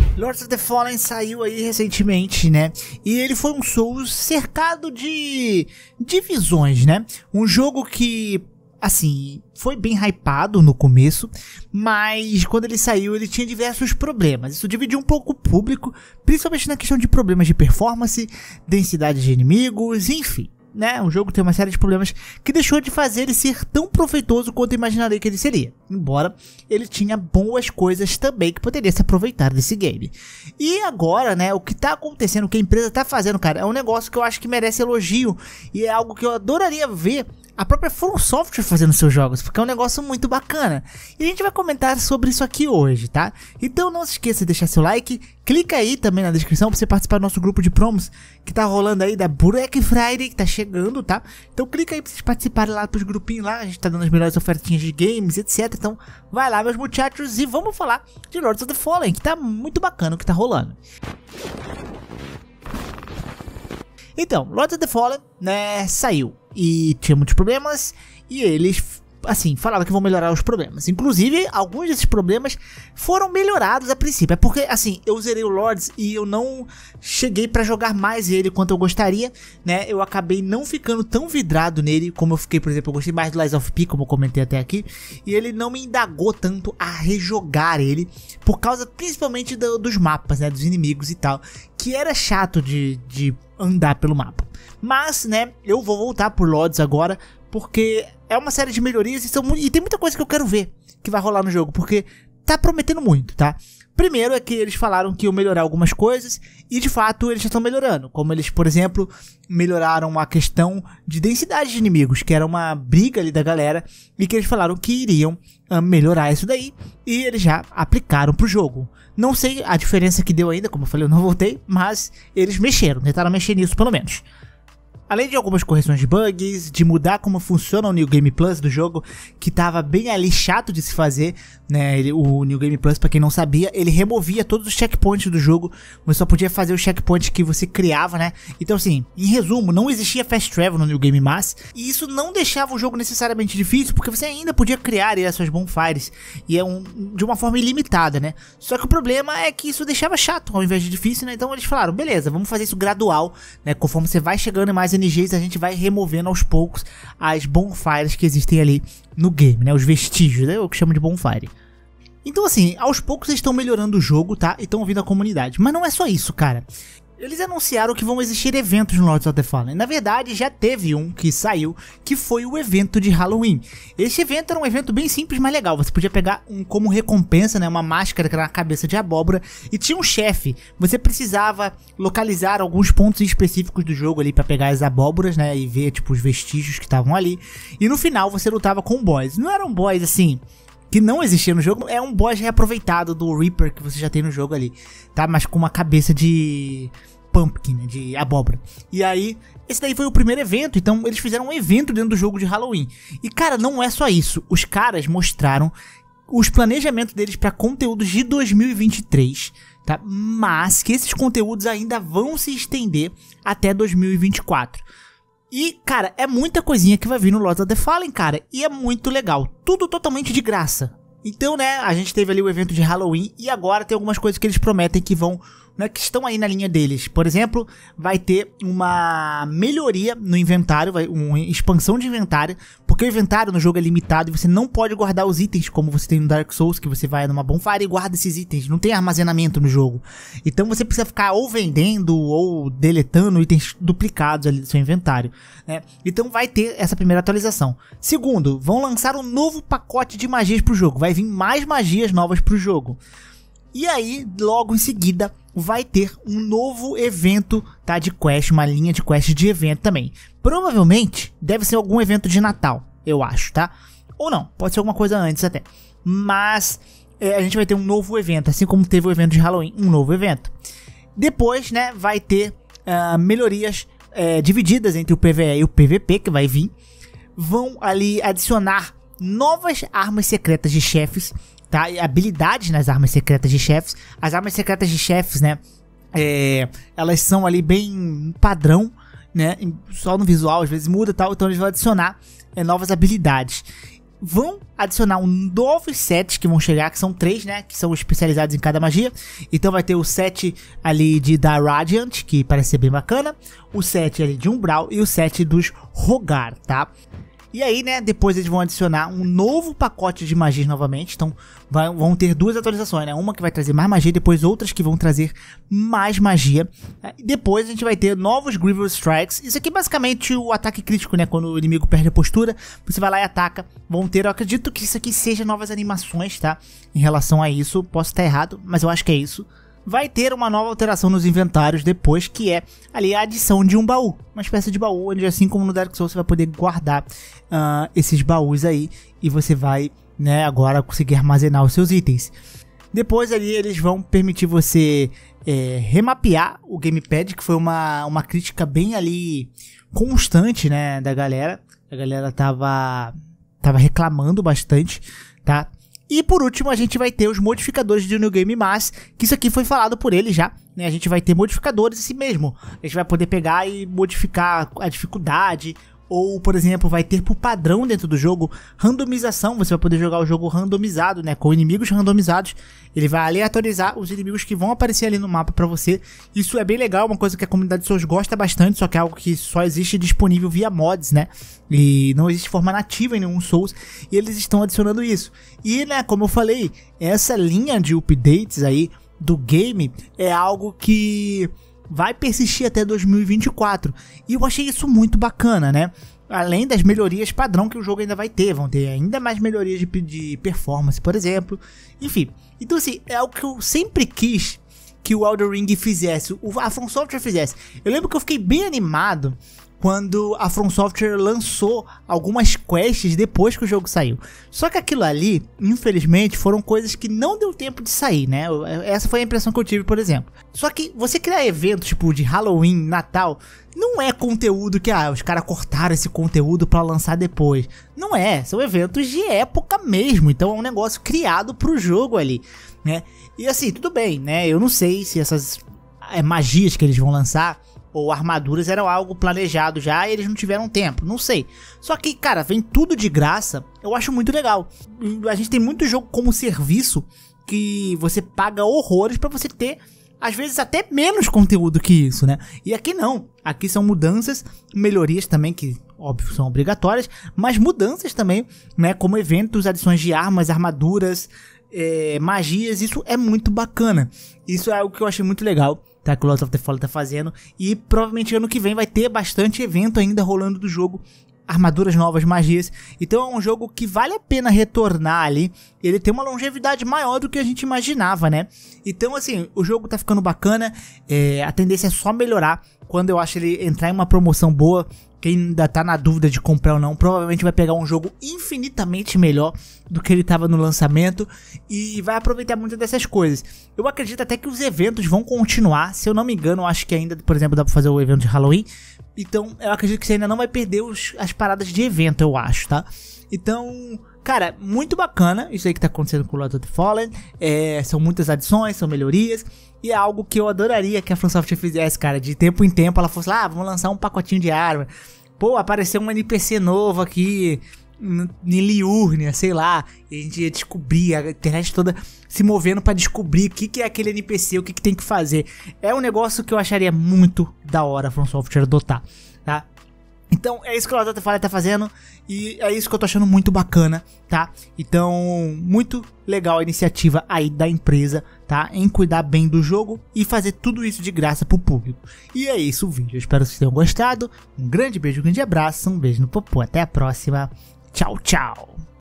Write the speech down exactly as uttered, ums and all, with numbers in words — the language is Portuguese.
Lords of the Fallen saiu aí recentemente, né? E ele foi um Souls cercado de divisões, né? Um jogo que, assim, foi bem hypado no começo, mas quando ele saiu ele tinha diversos problemas. Isso dividiu um pouco o público, principalmente na questão de problemas de performance, densidade de inimigos, enfim. Né, o jogo tem uma série de problemas que deixou de fazer ele ser tão proveitoso quanto eu imaginarei que ele seria. Embora ele tinha boas coisas também que poderia se aproveitar desse game. E agora, né, o que tá acontecendo, o que a empresa tá fazendo, cara, é um negócio que eu acho que merece elogio. E é algo que eu adoraria ver a própria From Software fazendo seus jogos, porque é um negócio muito bacana. E a gente vai comentar sobre isso aqui hoje, tá? Então não se esqueça de deixar seu like, clica aí também na descrição pra você participar do nosso grupo de promos que tá rolando aí da Black Friday, que tá chegando, tá? Então clica aí pra vocês participarem lá pros grupinhos lá, a gente tá dando as melhores ofertinhas de games, etcétera. Então vai lá, meus muchachos, e vamos falar de Lords of the Fallen, que tá muito bacana o que tá rolando. Então, Lords of the Fallen, né, saiu e tinha muitos problemas e eles, assim, falaram que vão melhorar os problemas. Inclusive, alguns desses problemas foram melhorados a princípio. É porque, assim, eu zerei o Lords e eu não cheguei pra jogar mais ele quanto eu gostaria, né? Eu acabei não ficando tão vidrado nele como eu fiquei, por exemplo, eu gostei mais do Lies of P, como eu comentei até aqui. E ele não me indagou tanto a rejogar ele, por causa principalmente do, dos mapas, né? Dos inimigos e tal, que era chato de... de andar pelo mapa. Mas, né, eu vou voltar por Lords agora, porque é uma série de melhorias e, são, e tem muita coisa que eu quero ver que vai rolar no jogo, porque tá prometendo muito, tá? Primeiro é que eles falaram que iam melhorar algumas coisas e de fato eles já estão melhorando, como eles, por exemplo, melhoraram a questão de densidade de inimigos, que era uma briga ali da galera, e que eles falaram que iriam uh, melhorar isso daí, e eles já aplicaram pro jogo. Não sei a diferença que deu ainda, como eu falei, eu não voltei, mas eles mexeram, tentaram mexer nisso pelo menos. Além de algumas correções de bugs, de mudar como funciona o New Game Plus do jogo, que tava bem ali chato de se fazer, né? Ele, o New Game Plus, pra quem não sabia, ele removia todos os checkpoints do jogo, você só podia fazer os checkpoints que você criava, né? Então assim, em resumo, não existia Fast Travel no New Game Plus, e isso não deixava o jogo necessariamente difícil, porque você ainda podia criar aí as suas bonfires, e é um, de uma forma ilimitada, né? Só que o problema é que isso deixava chato ao invés de difícil, né? Então eles falaram, beleza, vamos fazer isso gradual, né? Conforme você vai chegando em mais N Gs, a gente vai removendo aos poucos as bonfires que existem ali no game, né? Os vestígios, né? O que chama de bonfire. Então assim, aos poucos eles estão melhorando o jogo, tá? E estão ouvindo a comunidade. Mas não é só isso, cara. Eles anunciaram que vão existir eventos no Lords of the Fallen. Na verdade, já teve um que saiu, que foi o evento de Halloween. Esse evento era um evento bem simples, mas legal. Você podia pegar um, como recompensa, né, uma máscara que era uma cabeça de abóbora, e tinha um chefe. Você precisava localizar alguns pontos específicos do jogo ali pra pegar as abóboras, né, e ver tipo os vestígios que estavam ali. E no final você lutava com boss. Não eram boss assim que não existia no jogo, é um boss reaproveitado do Reaper que você já tem no jogo ali, tá? Mas com uma cabeça de pumpkin, né? De abóbora. E aí, esse daí foi o primeiro evento, então eles fizeram um evento dentro do jogo de Halloween. E cara, não é só isso, os caras mostraram os planejamentos deles para conteúdos de dois mil e vinte e três, tá? Mas que esses conteúdos ainda vão se estender até dois mil e vinte e quatro. E, cara, é muita coisinha que vai vir no Lords of the Fallen, cara, e é muito legal, tudo totalmente de graça. Então, né, a gente teve ali o evento de Halloween e agora tem algumas coisas que eles prometem que vão, né, que estão aí na linha deles. Por exemplo, vai ter uma melhoria no inventário, vai, uma expansão de inventário, porque o inventário no jogo é limitado e você não pode guardar os itens como você tem no Dark Souls, que você vai numa bonfire e guarda esses itens, não tem armazenamento no jogo. Então você precisa ficar ou vendendo ou deletando itens duplicados ali do seu inventário, né? Então vai ter essa primeira atualização. Segundo, vão lançar um novo pacote de magias pro jogo, vai vir mais magias novas pro jogo. E aí, logo em seguida, vai ter um novo evento, tá, de quest, uma linha de quest de evento também. Provavelmente, deve ser algum evento de Natal, eu acho, tá? Ou não, pode ser alguma coisa antes até. Mas, é, a gente vai ter um novo evento, assim como teve o evento de Halloween, um novo evento. Depois, né, vai ter uh, melhorias uh, divididas entre o P V E e o P V P, que vai vir. Vão ali adicionar novas armas secretas de chefes, tá? Habilidades nas armas secretas de chefes. As armas secretas de chefes, né, é, elas são ali bem padrão, né, só no visual, às vezes muda e tal, então eles vão adicionar é, novas habilidades. vão adicionar um novos sets que vão chegar, que são três, né, que são especializados em cada magia. Então vai ter o set ali de da Radiant, que parece ser bem bacana, o set ali de Umbral e o set dos Rogar, tá? E aí, né, depois eles vão adicionar um novo pacote de magias novamente. Então vai, vão ter duas atualizações, né? Uma que vai trazer mais magia, depois outras que vão trazer mais magia. E depois a gente vai ter novos Grievous Strikes. Isso aqui é basicamente o ataque crítico, né? Quando o inimigo perde a postura, você vai lá e ataca. Vão ter, eu acredito que isso aqui seja novas animações, tá? Em relação a isso, posso estar errado, mas eu acho que é isso. Vai ter uma nova alteração nos inventários depois, que é ali a adição de um baú. Uma espécie de baú, onde assim como no Dark Souls você vai poder guardar uh, esses baús aí. E você vai, né, agora conseguir armazenar os seus itens. Depois ali eles vão permitir você é, remapear o gamepad, que foi uma, uma crítica bem ali constante, né, da galera. A galera tava, tava reclamando bastante, tá? E por último a gente vai ter os modificadores de New Game Plus, que isso aqui foi falado por ele já, né? A gente vai ter modificadores assim mesmo, a gente vai poder pegar e modificar a dificuldade, ou por exemplo vai ter por padrão dentro do jogo randomização, você vai poder jogar o jogo randomizado, né? Com inimigos randomizados, ele vai aleatorizar os inimigos que vão aparecer ali no mapa pra você. Isso é bem legal, uma coisa que a comunidade de Souls gosta bastante, só que é algo que só existe disponível via mods, né? E não existe forma nativa em nenhum Souls, e eles estão adicionando isso. E, né, como eu falei, essa linha de updates aí do game é algo que vai persistir até dois mil e vinte e quatro, e eu achei isso muito bacana, né? Além das melhorias padrão que o jogo ainda vai ter, vão ter ainda mais melhorias de, de performance, por exemplo. Enfim, então assim, é algo que eu sempre quis que o Elden Ring fizesse, a From Software fizesse. Eu lembro que eu fiquei bem animado quando a From Software lançou algumas quests depois que o jogo saiu. Só que aquilo ali, infelizmente, foram coisas que não deu tempo de sair, né? Essa foi a impressão que eu tive, por exemplo. Só que você criar eventos tipo de Halloween, Natal, não é conteúdo que, ah, os caras cortaram esse conteúdo pra lançar depois. Não é, são eventos de época mesmo, então é um negócio criado pro jogo ali, né? E assim, tudo bem, né? Eu não sei se essas é, magias que eles vão lançar ou armaduras eram algo planejado já e eles não tiveram tempo, não sei. Só que, cara, vem tudo de graça, eu acho muito legal. A gente tem muito jogo como serviço que você paga horrores pra você ter, às vezes, até menos conteúdo que isso, né? E aqui não, aqui são mudanças, melhorias também que, óbvio, são obrigatórias, mas mudanças também, né? Como eventos, adições de armas, armaduras, é, magias, isso é muito bacana. Isso é algo que eu achei muito legal, tá, que o Lords of the Fallen tá fazendo, e provavelmente ano que vem vai ter bastante evento ainda rolando do jogo, armaduras novas, magias. Então é um jogo que vale a pena retornar ali, ele tem uma longevidade maior do que a gente imaginava, né? Então assim, o jogo tá ficando bacana, é, a tendência é só melhorar. Quando eu acho ele entrar em uma promoção boa, quem ainda tá na dúvida de comprar ou não, provavelmente vai pegar um jogo infinitamente melhor do que ele tava no lançamento e vai aproveitar muitas dessas coisas. Eu acredito até que os eventos vão continuar, se eu não me engano, eu acho que ainda, por exemplo, dá pra fazer o evento de Halloween. Então eu acredito que você ainda não vai perder os, as paradas de evento, eu acho, tá? Então, cara, muito bacana isso aí que tá acontecendo com o Lords of the Fallen. É, são muitas adições, são melhorias. E é algo que eu adoraria que a From Software fizesse, cara. De tempo em tempo ela fosse lá, ah, vamos lançar um pacotinho de arma. Pô, apareceu um N P C novo aqui em Liurnia, sei lá. E a gente ia descobrir, a internet toda se movendo pra descobrir o que, que é aquele N P C, o que, que tem que fazer. É um negócio que eu acharia muito da hora a From Software adotar, tá? Então é isso que o Lords of the Fallen tá fazendo e é isso que eu tô achando muito bacana, tá? Então, muito legal a iniciativa aí da empresa, tá? Em cuidar bem do jogo e fazer tudo isso de graça pro público. E é isso o vídeo, eu espero que vocês tenham gostado. Um grande beijo, um grande abraço, um beijo no popô, até a próxima. Tchau, tchau!